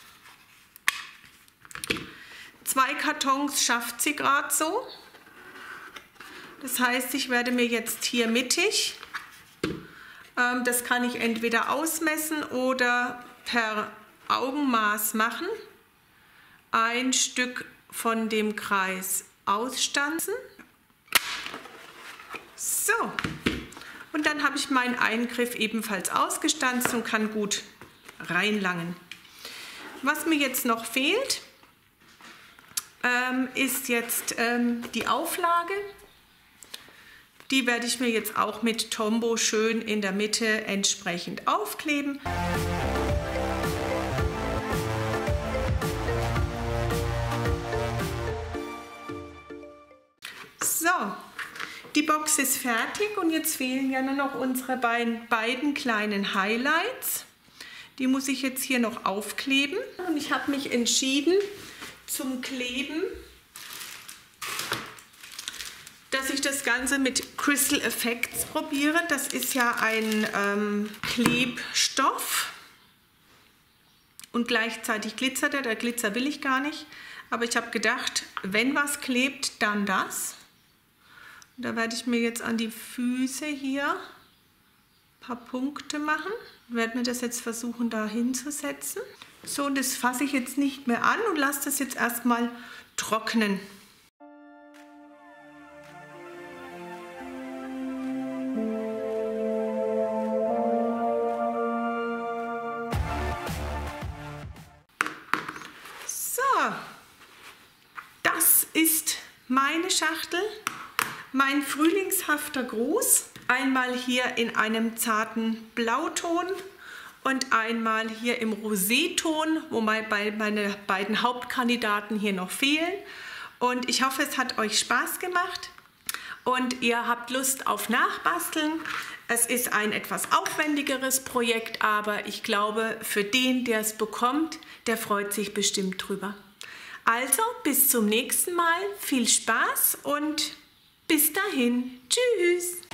Zwei Kartons schafft sie gerade so. Das heißt, ich werde mir jetzt hier mittig, ähm, das kann ich entweder ausmessen oder per Augenmaß machen, ein Stück von dem Kreis ausstanzen. So, und dann habe ich meinen Eingriff ebenfalls ausgestanzt und kann gut reinlangen. Was mir jetzt noch fehlt, ähm, ist jetzt ähm, die Auflage. Die werde ich mir jetzt auch mit Tombow schön in der Mitte entsprechend aufkleben. So. Die Box ist fertig und jetzt fehlen ja nur noch unsere beiden, beiden kleinen Highlights. Die muss ich jetzt hier noch aufkleben. Und ich habe mich entschieden zum Kleben, dass ich das Ganze mit Crystal Effects probiere. Das ist ja ein ähm, Klebstoff und gleichzeitig glitzert er. Der Glitzer will ich gar nicht. Aber ich habe gedacht, wenn was klebt, dann das. Da werde ich mir jetzt an die Füße hier ein paar Punkte machen. Ich werde mir das jetzt versuchen, da hinzusetzen. So, und das fasse ich jetzt nicht mehr an und lasse das jetzt erstmal trocknen. So, das ist meine Schachtel. Mein frühlingshafter Gruß, einmal hier in einem zarten Blauton und einmal hier im Roséton, wo meine beiden Hauptkandidaten hier noch fehlen. Und ich hoffe, es hat euch Spaß gemacht und ihr habt Lust auf Nachbasteln. Es ist ein etwas aufwendigeres Projekt, aber ich glaube, für den, der es bekommt, der freut sich bestimmt drüber. Also, bis zum nächsten Mal. Viel Spaß und bis dahin, tschüss!